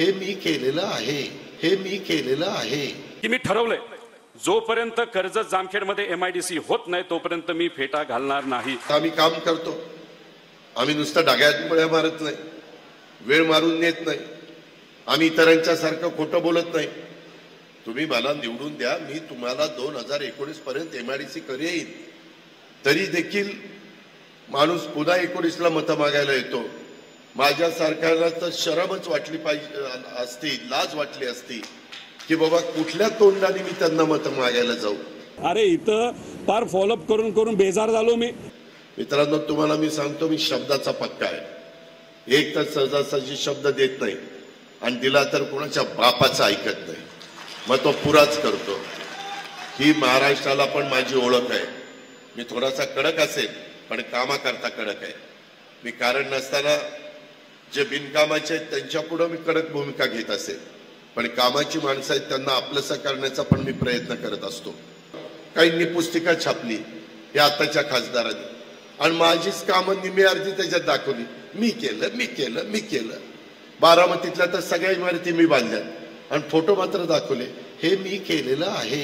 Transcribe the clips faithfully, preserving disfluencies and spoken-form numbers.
हे मी केलेलं आहे हे मी केलेलं आहे की मी ठरवलंय जोपर्यंत कर्जत जामखेडमध्ये एमआयडीसी होत नाही तोपर्यंत मी फेटा घालणार नाही. आम्ही काम करतो. आम्ही नुसतं डाग्यात मुळे मारत नाही, वेळ मारून नेत नाही, आम्ही इतरांच्या सारखं खोटं बोलत नाही. तुम्ही मला निवडून द्या, मी तुम्हाला दोन हजार एकोणीस पर्यंत एमआयडीसी करेन. तरी देखील माणूस पुन्हा एकोणीसला मतं मागायला येतो. माझ्यासारख्याला तर शरमच वाटली पाहिजे असती, लाज वाटली असती की बाबा कुठल्या तोंडाने मी त्यांना मतं मागायला जाऊ. अरे इथं फार फॉलोअप करून करून बेजार झालो मी. मित्रांनो, तुम्हाला मी सांगतो, मी शब्दाचा पक्का आहे. एक तर सहजासहजी शब्द देत नाही आणि दिला तर कोणाच्या बापाचं ऐकत नाही, मग तो पुराच करतो. ही महाराष्ट्राला पण माझी ओळख आहे. मी थोडासा कडक असेल पण कामाकरता कडक आहे. मी कारण नसताना जे बिनकामाचे आहेत त्यांच्या पुढे मी कडक भूमिका घेत असेल, पण कामाची माणसं आहेत त्यांना आपलंसं करण्याचा पण मी प्रयत्न करत असतो. काहींनी पुस्तिका छापली या आताच्या खासदारांनी आणि माझीच कामं निम्मी अर्धी त्याच्यात दाखवली. मी केलं मी केलं मी केलं बारामतीतल्या तर सगळ्या इमारती मी बांधल्यात आणि फोटो मात्र दाखवले. हे मी केलेलं आहे.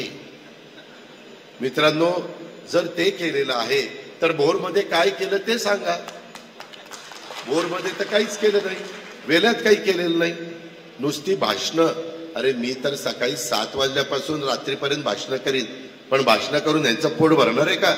मित्रांनो, जर ते केलेलं आहे तर भोरमध्ये काय केलं ते सांगा. भोरमध्ये तर काहीच केलं नाही, वेल्यात काही केलेलं नाही, नुसती भाषणं. अरे मी तर सकाळी सात वाजल्यापासून रात्रीपर्यंत भाषणं करीन, पण भाषणं करून यांचं पोट भरणार आहे का?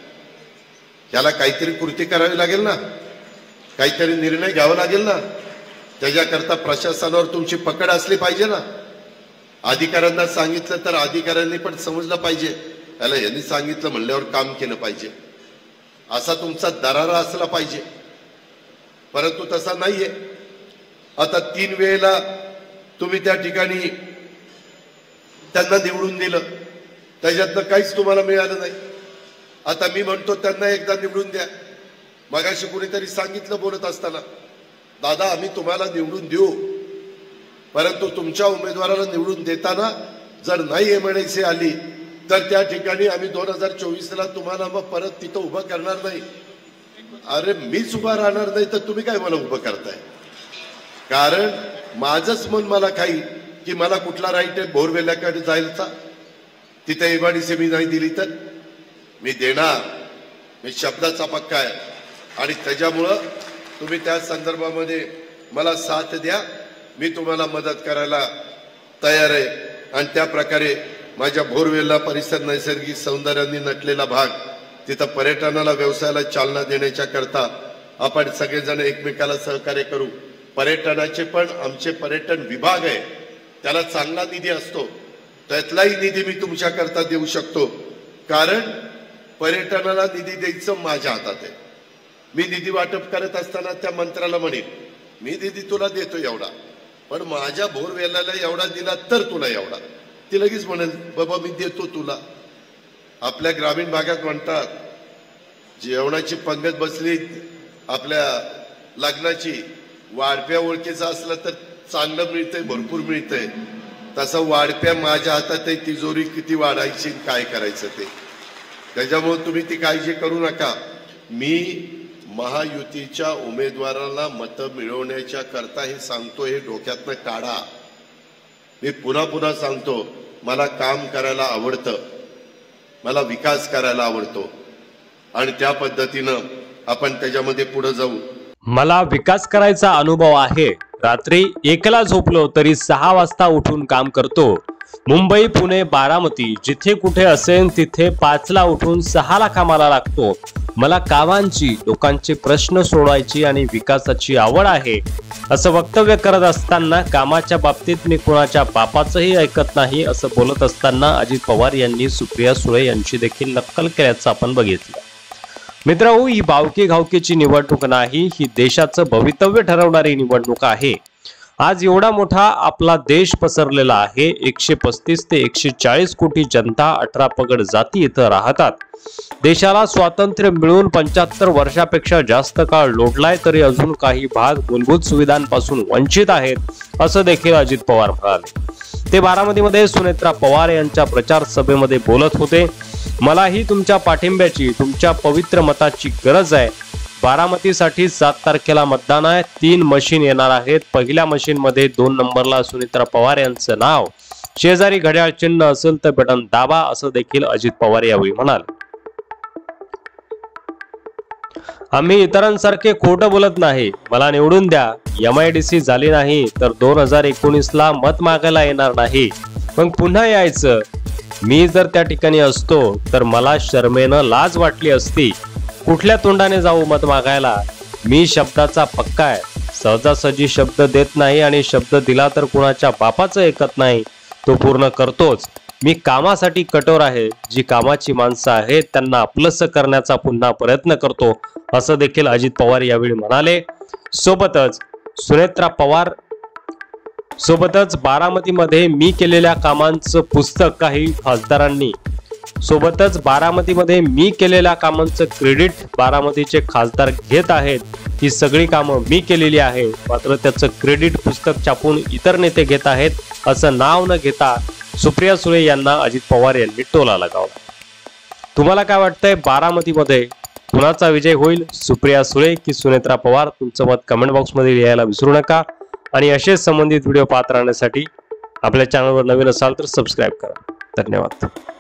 याला काहीतरी कृती करावी लागेल ना, काहीतरी निर्णय घ्यावा लागेल ना. त्याच्याकरता प्रशासनावर तुमची पकड असली पाहिजे ना. अधिकाऱ्यांना सांगितलं तर अधिकाऱ्यांनी पण समजलं पाहिजे, याला यांनी सांगितलं म्हणल्यावर काम केलं पाहिजे, असा तुमचा दरारा असला पाहिजे. परंतु तसा नाहीये. आता तीन वेळेला तुम्ही त्या ठिकाणी त्यांना निवडून दिलं, त्याच्यातनं काहीच तुम्हाला मिळालं नाही. आता मी म्हणतो त्यांना एकदा निवडून द्या. मगाशी कुणीतरी सांगितलं बोलत असताना, दादा आम्ही तुम्हाला निवडून देऊ, परंतु तुमच्या उमेदवाराला निवडून देताना जर नाही एमआयडीसी आली तर त्या ठिकाणी आम्ही दोन हजार चोवीसला तुम्हाला मग परत तिथं उभं करणार नाही. अरे मीच उभा राहणार नाही तर तुम्ही काय मला उभं करताय? कारण माझंच मन मला काही की मला कुठला राईट आहे बोरवेल्याकडे जायचा. तिथे एमआयडीसी मी नाही दिली तर मी देणार. मी शब्दाचा पक्का आहे आणि त्याच्यामुळं तुम्ही त्या संदर्भामध्ये मला साथ द्या. मी तुम्हाला मदत करायला तयार आहे. आणि त्या प्रकारे माझ्या बोरवेल्ला परिसर नैसर्गिक सौंदर्याने नटलेला भाग, तिथं पर्यटनाला व्यवसायाला चालना देण्याच्या करता आपण सगळेजण एकमेकाला सहकार्य करू. पर्यटनाचे पण आमचे पर्यटन विभाग आहे, त्याला चांगला निधी असतो, त्यातलाही निधी मी तुमच्याकरता देऊ शकतो. कारण पर्यटनाला निधी द्यायचं माझ्या हातात आहे. मी निधी वाटप करत असताना त्या मंत्र्याला म्हणेन मी निधी तुला देतो एवढा, पण माझ्या बोरवेल्याला एवढा दिला तर तुला एवढा. ती लगेच म्हणेल बाबा मी देतो तुला. आपल्या ग्रामीण भागात म्हणतात जेवणाची पंगत बसली आपल्या लग्नाची, वाढप्या ओळखीचं असलं तर चांगलं मिळतंय, भरपूर मिळतंय. तसं वाढप्या माझ्या हातात आहे, तिजोरी किती वाढायची काय करायचं ते. त्याच्यामुळे तुम्ही ती काळजी करू नका. मी महायुतीच्या उमेदवाराला मतं मिळवण्याच्या करता हे सांगतो, हे डोक्यातनं काढा. मी पुन्हा पुन्हा सांगतो, मला काम करायला आवडतं, मला विकास करायला आवडतो आणि त्या पद्धतीनं आपण त्याच्यामध्ये पुढे जाऊ. मला विकास करायचा अनुभव आहे. रात्री एकला झोपलो तरी सहा वाजता उठून काम करतो. मुंबई, पुणे, बारामती जिथे कुठे असेल तिथे पाचला उठून सहाला कामाला लागतो. मला कामांची, लोकांचे प्रश्न सोडवायची आणि विकासाची आवड आहे असं वक्तव्य करत असताना कामाच्या बाबतीत मी कोणाच्या बापाचंही ऐकत नाही असं बोलत असताना अजित पवार यांनी सुप्रिया सुळे यांची देखील नक्कल केल्याचं आपण बघितलं. मित्रांनो, ही बावकी घावकीची निवडणूक नाही, ही देशाचं भवितव्य ठरवणारी निवडणूक आहे. आज एवढा मोठा आपला देश पसरलेला आहे. एकशे पस्तीस ते एकशे चाळीस कोटी जनता, अठरा पगड जाती इथं राहतात. देशाला स्वातंत्र्य मिळून पंच्याहत्तर वर्षापेक्षा जास्त काळ लोटलाय, तरी अजून काही भाग मूलभूत सुविधांपासून वंचित आहेत असं देखील अजित पवार म्हणाले. ते बारामतीमध्ये सुनेत्रा पवार यांच्या प्रचार सभेमध्ये बोलत होते. मलाही तुमच्या पाठिंब्याची, तुमच्या पवित्र मताची गरज आहे. बारामतीसाठी सात तारखेला मतदान आहे. तीन मशीन येणार आहेत. पहिल्या मशीन मध्ये दोन नंबरला सुनेत्रा पवार यांचं नाव, शेजारी घड्याळ चिन्ह असेल तर बटन दाबा, असं देखील अजित पवार यावेळी म्हणाले. आम्ही इतरांसारखे खोटं बोलत नाही. मला निवडून द्या. एम आय डी सी झाली नाही तर दोन हजार एकोणीस ला मत मागायला येणार नाही. मग पुन्हा यायचं. मी जर त्या ठिकाणी असतो तर मला शर्मेनं लाज वाटली असती. कुठल्या तोंडाने जाऊ मत मागायला? मी शब्दाचा पक्का आहे. सहजासहजी शब्द देत नाही आणि शब्द दिला तर कुणाच्या बापाचं ऐकत नाही, तो पूर्ण करतोच. मी कामासाठी कठोर आहे. जी कामाची माणसं आहेत त्यांना आपलंसं करण्याचा पुन्हा प्रयत्न करतो, असं देखील अजित पवार यावेळी म्हणाले. सोबतच सुनेत्रा पवार सोबतच बारामतीमध्ये मी केलेल्या कामांचं पुस्तक काही खासदारांनी सोबतच बारामतीमध्ये मी केलेल्या कामांचं क्रेडिट बारामतीचे खासदार घेत आहेत. ही सगळी कामं मी केलेली आहे, मात्र त्याचं क्रेडिट पुस्तक छापून इतर नेते घेत आहेत, असं नाव न घेता सुप्रिया सुळे यांना अजित पवार यांनी टोला लगावला. तुम्हाला काय वाटतंय? बारामतीमध्ये कुणाचा विजय होईल? सुप्रिया सुळे की सुनेत्रा पवार? तुमचं मत कमेंट बॉक्समध्ये लिहायला विसरू नका. आणि असेच संबंधित व्हिडिओ पाहत राहण्यासाठी आपल्या चॅनलवर नवीन असाल तर सबस्क्राईब करा. धन्यवाद.